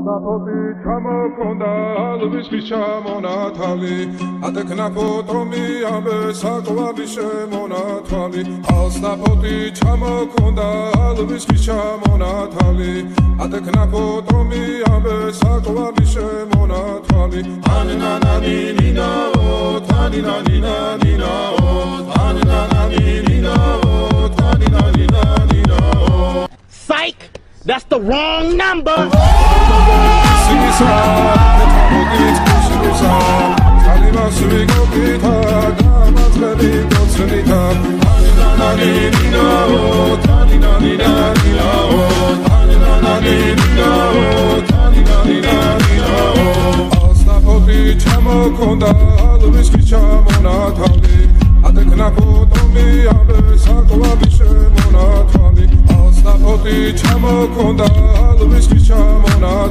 Sapoti ჩამოქონდა ალვისის ჩამონათალი ატექნა ფოტომი ამბე საკვალი შემონათვალი ალსაპოტი ჩამოქონდა ალვისის ჩამონათალი ატექნა ფოტომი ამბე საკვალი შემონათვალი ანანანინინაო თანინანინანინაო ანანანინინაო თანინანინანინაო Psych! That's the wrong number! Sapoti ჩამოქონდა ალვისის ჩამონათალი